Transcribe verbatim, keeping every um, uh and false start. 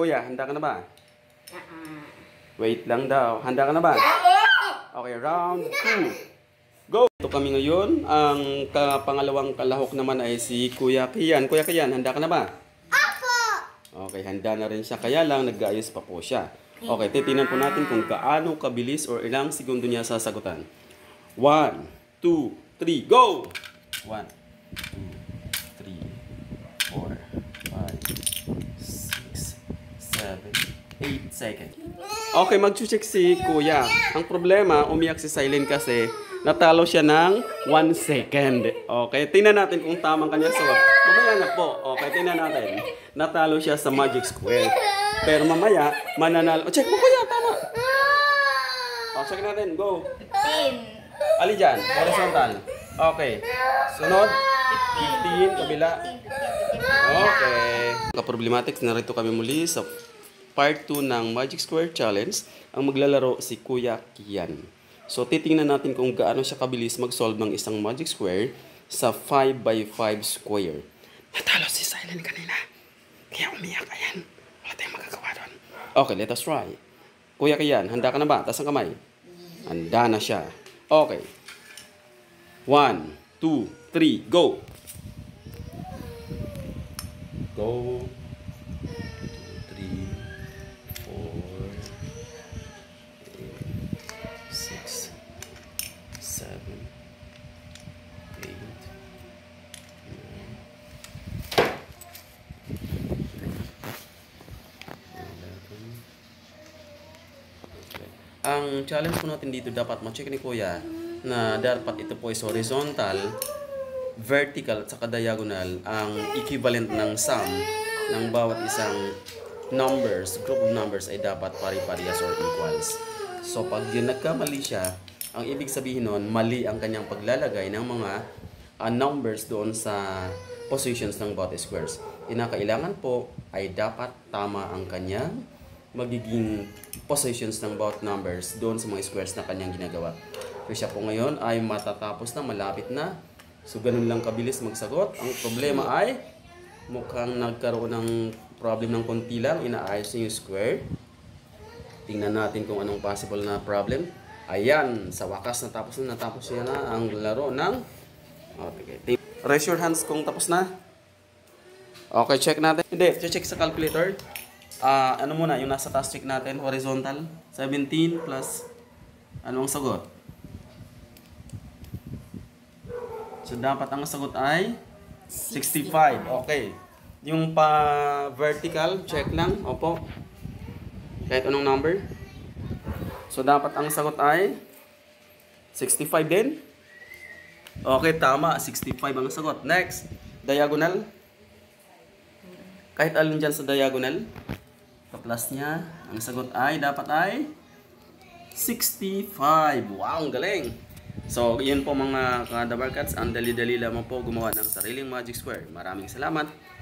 kuya, handa ka na ba? Wait lang daw. Handa ka na ba? Okay, round two. Go! Ito kami ngayon. Ang pangalawang kalahok naman ay si Kuya Kian. Kuya Kian, handa ka na ba? Apo! Okay, handa na rin siya. Kaya lang, nag-aayos pa po siya. Okay, titingnan po natin kung gaano kabilis or ilang segundo niya sasagutan. One, two, three, go! One, two, three, four, five, six, seven, eight seconds. Okay, mag-check si Kuya. Ang problema, umiyak si Silent kasi natalo siya ng one second. Okay, tingnan natin kung tamang kanya sagot. Mamaya na po. Okay, tingnan natin. Natalo siya sa Magic Square. Pero mamaya, mananalo. Oh, check mo Kuya, tama. Oh, check natin. Go. fifteen. Ali dyan, horizontal. Okay. Sunod. fifteen, kabila. Okay. Ka-problematics, narito kami muli sa part two ng Magic Square Challenge. Ang maglalaro si Kuya Kian. So, titingnan natin kung gaano siya kabilis mag-solve ng isang Magic Square sa five by five square. Natalo si Silent kanina. Kaya umiyak. Ayan. Wala tayong magagawa doon. Okay, let us try. Kuya Kian, handa ka na ba? Taas ang kamay. Handa na siya. Okay. One, two, three, go! Go. Ang challenge po natin dito, dapat ma-check ni Kuya na dapat ito po is horizontal, vertical at saka diagonal ang equivalent ng sum ng bawat isang numbers, group of numbers ay dapat pari-parehas or equals. So pag yun nagkamali siya, ang ibig sabihin nun, mali ang kanyang paglalagay ng mga uh, numbers doon sa positions ng bawat squares. Kinakailangan po ay dapat tama ang kanyang magiging positions ng bawat numbers doon sa mga squares na kanyang ginagawa. So siya po ngayon ay matatapos na, malapit na. So ganun lang kabilis magsagot. Ang problema ay mukhang nagkaroon ng problem ng konti lang. Inaayos niya yung square. Tingnan natin kung anong possible na problem. Ayan, sa wakas natapos na. Natapos niya na ang laro ng... Okay. Raise your hands kung tapos na. Okay, check natin. Hindi, check sa calculator. Uh, ano muna, yung nasa task check natin, horizontal, seventeen plus, ano ang sagot? So, dapat ang sagot ay sixty-five. Okay. Yung pa vertical, check lang. Opo. Kahit anong number. So, dapat ang sagot ay sixty-five din. Okay, tama. sixty-five ang sagot. Next, diagonal. Kahit alin dyan sa diagonal. Pa-plus niya, ang sagot ay, dapat ay sixty-five. Wow, ang galing! So, yun po mga kadabarkats, ang dali-dali lamang po gumawa ng sariling Magic Square. Maraming salamat!